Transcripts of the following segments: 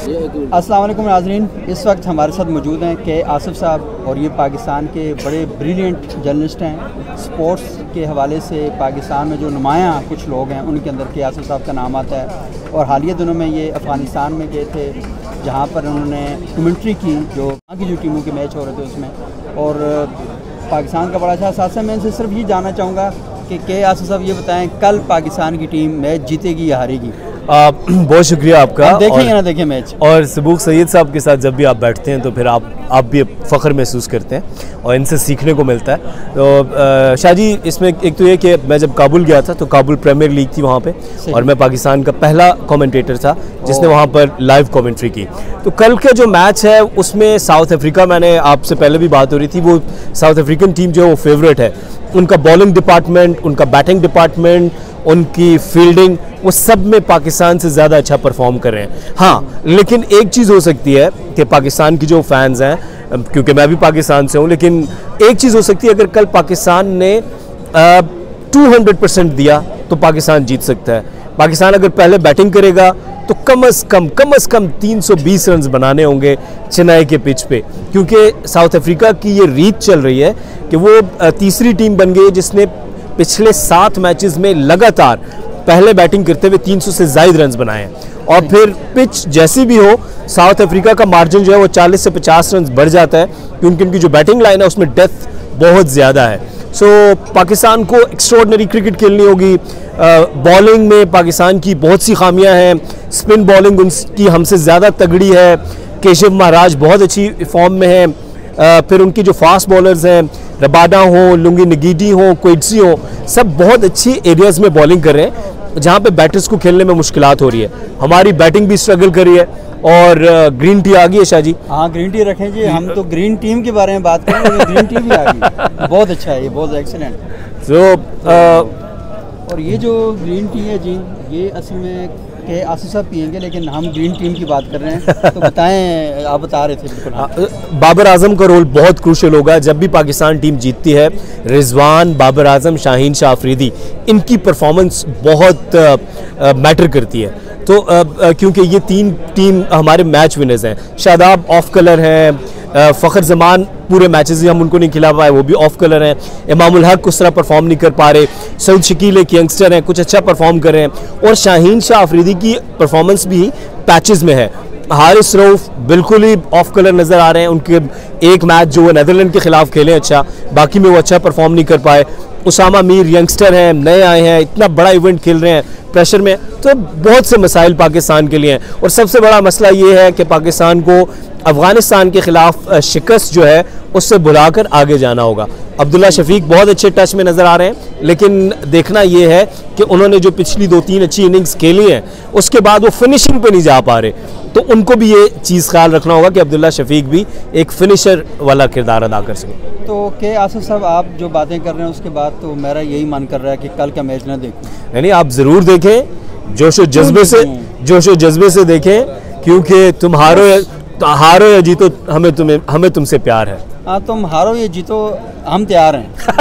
अस्सलाम वालेकुम नाज़रीन, इस वक्त हमारे साथ मौजूद हैं के आसिफ साहब और ये पाकिस्तान के बड़े ब्रिलियंट जर्नलिस्ट हैं। स्पोर्ट्स के हवाले से पाकिस्तान में जो नुमायाँ कुछ लोग हैं उनके अंदर के आसिफ साहब का नाम आता है और हालिया दिनों में ये अफ़गानिस्तान में गए थे जहाँ पर उन्होंने कमेंट्री की जो वहाँ की जो टीमों के मैच हो रहे थे उसमें, और पाकिस्तान का बड़ा अच्छा साथ है। मैं इनसे सिर्फ ये जानना चाहूँगा कि के आसिफ साहब ये बताएं कल पाकिस्तान की टीम मैच जीतेगी या हारेगी? बहुत शुक्रिया आपका। देखें या ना देखें मैच, और सबूक सैयद साहब के साथ जब भी आप बैठते हैं तो फिर आप भी फ़ख्र महसूस करते हैं और इनसे सीखने को मिलता है। तो शाहजी, इसमें एक तो ये कि मैं जब काबुल गया था तो काबुल प्रीमियर लीग थी वहाँ पे और मैं पाकिस्तान का पहला कमेंटेटर था जिसने वहाँ पर लाइव कमेंट्री की। तो कल का जो मैच है उसमें साउथ अफ्रीका, मैंने आपसे पहले भी बात हो रही थी, वो साउथ अफ्रीकन टीम जो है वो फेवरेट है। उनका बॉलिंग डिपार्टमेंट, उनका बैटिंग डिपार्टमेंट, उनकी फील्डिंग, वो सब में पाकिस्तान से ज़्यादा अच्छा परफॉर्म कर रहे हैं। हाँ, लेकिन एक चीज़ हो सकती है कि पाकिस्तान की जो फैंस हैं, क्योंकि मैं भी पाकिस्तान से हूँ, लेकिन एक चीज़ हो सकती है अगर कल पाकिस्तान ने 200% दिया तो पाकिस्तान जीत सकता है। पाकिस्तान अगर पहले बैटिंग करेगा तो कम अज़ कम 320 रन बनाने होंगे चेन्नई के पिच पे, क्योंकि साउथ अफ्रीका की ये रीत चल रही है कि वो तीसरी टीम बन गई है जिसने पिछले 7 मैचेस में लगातार पहले बैटिंग करते हुए 300 से ज़ायद रन बनाए हैं। और फिर पिच जैसी भी हो, साउथ अफ्रीका का मार्जिन जो है वो 40 से 50 रन बढ़ जाता है क्योंकि उनकी जो बैटिंग लाइन है उसमें डेप्थ बहुत ज़्यादा है। सो पाकिस्तान को एक्स्ट्राऑर्डिनरी क्रिकेट खेलनी होगी। बॉलिंग में पाकिस्तान की बहुत सी खामियां हैं, स्पिन बॉलिंग उनकी हमसे ज़्यादा तगड़ी है। केशव महाराज बहुत अच्छी फॉर्म में है। फिर उनकी जो फास्ट बॉलर्स हैं, रबाडा हो, लुंगी नगीडी हो, क्विड्सी हो, सब बहुत अच्छी एरियाज़ में बॉलिंग कर रहे हैं जहाँ पे बैटर्स को खेलने में मुश्किलात हो रही है। हमारी बैटिंग भी स्ट्रगल कर रही है। और ग्रीन टी आ गई है शाह जी? हाँ, ग्रीन टी रखें जी, हम तो ग्रीन टीम के बारे में बात करें, ग्रीन टी भी आ गई। बहुत अच्छा है ये, बहुत एक्सीलेंट। तो और ये जो ग्रीन टी है जी, ये असल में के आसिफ साहब पियेंगे, लेकिन हम ग्रीन टीम की बात कर रहे हैं। तो बताएं, आप बता रहे थे। बिल्कुल, बाबर आजम का रोल बहुत क्रूशल होगा जब भी पाकिस्तान टीम जीतती है। रिजवान, बाबर आजम, शाहीन शाह अफरीदी, इनकी परफॉर्मेंस बहुत मैटर करती है। तो क्योंकि ये 3 टीम हमारे मैच विनर्स हैं। शादाब ऑफ कलर हैं, फ़खर जमान पूरे मैचेस ही हम उनको नहीं खिला पाए, वो भी ऑफ कलर हैं। इमामुल हक उस तरह परफॉर्म नहीं कर पा रहे। सऊद शकील एक यंगस्टर हैं, कुछ अच्छा परफॉर्म कर रहे हैं। और शाहीन शाह अफरीदी की परफॉर्मेंस भी पैचेस में है। हारिस रऊफ बिल्कुल ही ऑफ कलर नज़र आ रहे हैं। उनके एक मैच जो वो नेदरलैंड के खिलाफ खेले अच्छा, बाकी में वो अच्छा परफॉर्म नहीं कर पाए। उसामा मीर यंगस्टर हैं, नए आए हैं, इतना बड़ा इवेंट खेल रहे हैं प्रेशर में। तो बहुत से मसाइल पाकिस्तान के लिए हैं और सबसे बड़ा मसला ये है कि पाकिस्तान को अफ़गानिस्तान के ख़िलाफ़ शिकस्त जो है उससे बुलाकर आगे जाना होगा। अब्दुल्ला शफीक बहुत अच्छे टच में नज़र आ रहे हैं, लेकिन देखना ये है कि उन्होंने जो पिछली 2-3 अच्छी इनिंग्स खेली हैं उसके बाद वो फिनिशिंग पे नहीं जा पा रहे, तो उनको भी ये चीज़ ख्याल रखना होगा कि अब्दुल्ला शफीक भी एक फिनिशर वाला किरदार अदा कर सके। तो के आसिफ साहब, आप जो बातें कर रहे हैं उसके बाद तो मेरा यही मन कर रहा है कि कल का मैच ना देखूं। नहीं, आप ज़रूर देखें, जोशो जज्बे से देखें, क्योंकि तुम हारो या जीतो हमें तुमसे प्यार है। हाँ, तुम हारो या जीतो हम तैयार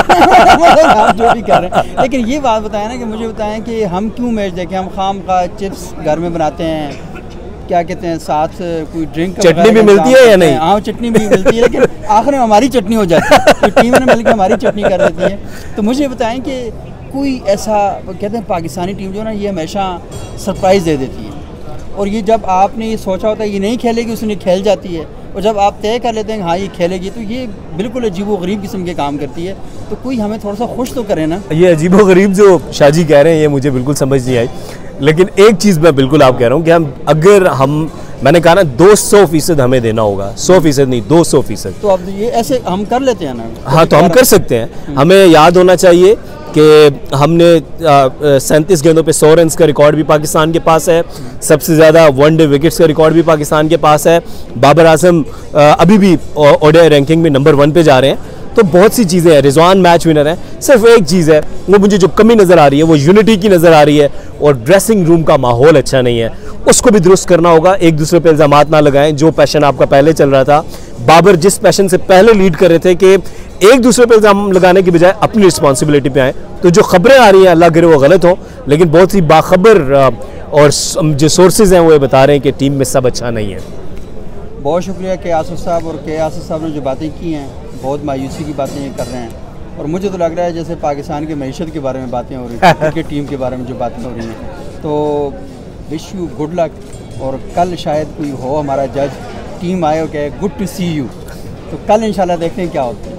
हैं। आप जो भी कर रहे हैं, लेकिन ये बात बताएं ना कि मुझे बताएं कि हम क्यों मैच देखें? हम खाम खा चिप्स घर में बनाते हैं, क्या कहते हैं, साथ कोई ड्रिंक, चटनी भी मिलती है या नहीं? हाँ, चटनी भी मिलती है, लेकिन आखिर में हमारी चटनी हो जाती है, तो टीम ने मिलकर हमारी चटनी कर देती है। तो मुझे बताएं कि कोई ऐसा, कहते हैं पाकिस्तानी टीम जो ना ये हमेशा सरप्राइज़ दे देती है, और ये जब आपने ये सोचा होता है ये नहीं खेलेगी, उसने खेल जाती है, और जब आप तय कर लेते हैं हाँ ये खेलेगी, तो ये बिल्कुल अजीबो-गरीब किस्म के काम करती है। तो कोई हमें थोड़ा सा खुश तो करे ना। ये अजीबो-गरीब जो शाहजी कह रहे हैं ये मुझे बिल्कुल समझ नहीं आई, लेकिन एक चीज़ मैं बिल्कुल आप कह रहा हूँ कि मैंने कहा ना 200% हमें देना होगा, 100% नहीं, 200%। तो अब ये ऐसे हम कर लेते हैं ना? हाँ, तो हम कर सकते हैं। हमें याद होना चाहिए कि हमने 37 गेंदों पे 100 रन का रिकॉर्ड भी पाकिस्तान के पास है। सबसे ज़्यादा वनडे विकेट्स का रिकॉर्ड भी पाकिस्तान के पास है। बाबर आजम अभी भी ओडीआई रैंकिंग में नंबर 1 पे जा रहे हैं। तो बहुत सी चीज़ें हैं। रिजवान मैच विनर है। सिर्फ एक चीज़ है, वो मुझे जो कमी नज़र आ रही है वो यूनिटी की नज़र आ रही है, और ड्रेसिंग रूम का माहौल अच्छा नहीं है, उसको भी दुरुस्त करना होगा। एक दूसरे पे इल्ज़ामात ना लगाएं। जो पैशन आपका पहले चल रहा था, बाबर जिस पैशन से पहले लीड कर रहे थे कि एक दूसरे पे इल्ज़ाम लगाने की बजाय अपनी रिस्पॉन्सिबिलिटी पे आए, तो जो खबरें आ रही हैं अल्लाह करे वो गलत हो, लेकिन बहुत सी बाखबर और जो सोर्सेज हैं वो ये बता रहे हैं कि टीम में सब अच्छा नहीं है। बहुत शुक्रिया के आसिफ साहब, और के आसिफ साहब ने जो बातें की हैं बहुत मायूसी की बातें ये कर रहे हैं, और मुझे तो लग रहा है जैसे पाकिस्तान की मईशत के बारे में बातें हो रही हैं, क्रिकेट टीम के बारे में जो बातें हो रही हैं। तो विश यू गुड लक, और कल शायद कोई हो हमारा जज, टीम आए और कहे गुड टू सी यू, तो कल इंशाल्लाह देखते हैं क्या होता है।